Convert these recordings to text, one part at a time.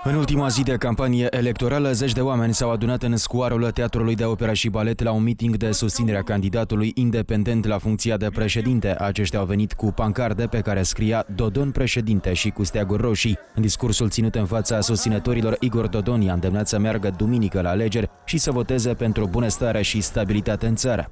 În ultima zi de campanie electorală, zeci de oameni s-au adunat în scuarul Teatrului de Operă și Balet la un meeting de susținere a candidatului independent la funcția de președinte. Aceștia au venit cu pancarde pe care scria Dodon președinte și cu steaguri roșii. În discursul ținut în fața susținătorilor, Igor Dodon i-a îndemnat să meargă duminică la alegeri și să voteze pentru bunăstare și stabilitate în țară.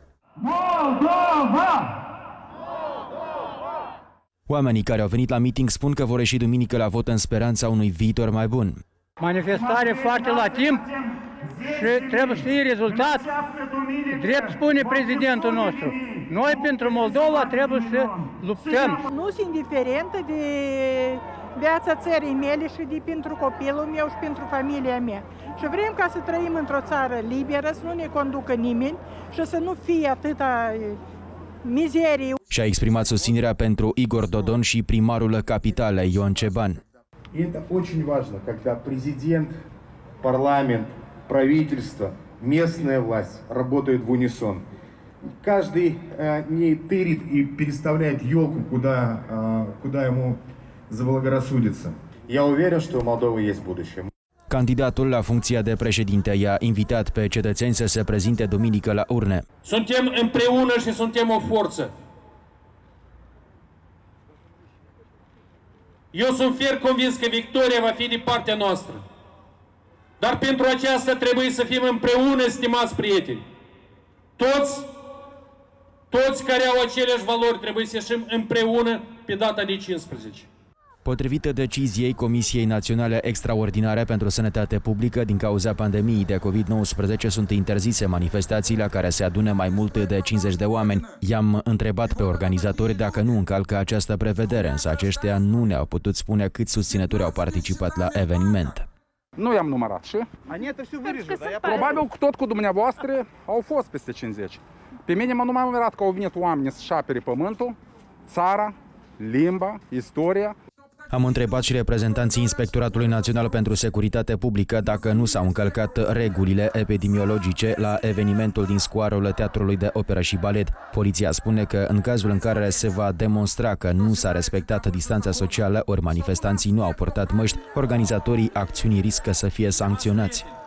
Oamenii care au venit la meeting spun că vor ieși duminică la vot în speranța unui viitor mai bun. Manifestare foarte la timp și trebuie să fie rezultat. Drept spune prezidentul nostru. Noi pentru Moldova trebuie să luptăm. Nu sunt indiferentă de viața țării mele și de pentru copilul meu și pentru familia mea. Și vrem ca să trăim într-o țară liberă, să nu ne conducă nimeni și să nu fie atâta mizerie. Și-a exprimat susținerea pentru Igor Dodon și primarul capitalei, Ion Ceban. Это очень важно, когда президент, парламент, правительство, местная власть работают в унисон. Каждый не тырит и переставляет елку, куда ему заблагорассудится. Я уверен, что у Молдовы есть будущее. Candidatul la funcția de președinte i-a invitat pe cetățeni să se prezinte duminică la urne. Suntem împreună și suntem o forță. Eu sunt fier convins că victoria va fi de partea noastră. Dar pentru aceasta trebuie să fim împreună, stimați prieteni. Toți care au aceleași valori trebuie să ieșim împreună pe data de 15. Potrivit deciziei Comisiei Naționale Extraordinare pentru Sănătate Publică, din cauza pandemiei de COVID-19 sunt interzise manifestații la care se adună mai mult de 50 de oameni. I-am întrebat pe organizatori dacă nu încalcă această prevedere, însă aceștia nu ne-au putut spune câți susținători au participat la eveniment. Nu i-am numărat și? Probabil tot cu dumneavoastră au fost peste 50. Pe mine m-a numărat că au venit oameni să-și apere pământul, țara, limba, istoria. Am întrebat și reprezentanții Inspectoratului Național pentru Securitate Publică dacă nu s-au încălcat regulile epidemiologice la evenimentul din scoarul Teatrului de Operă și Balet. Poliția spune că în cazul în care se va demonstra că nu s-a respectat distanța socială ori manifestanții nu au purtat măști, organizatorii acțiunii riscă să fie sancționați.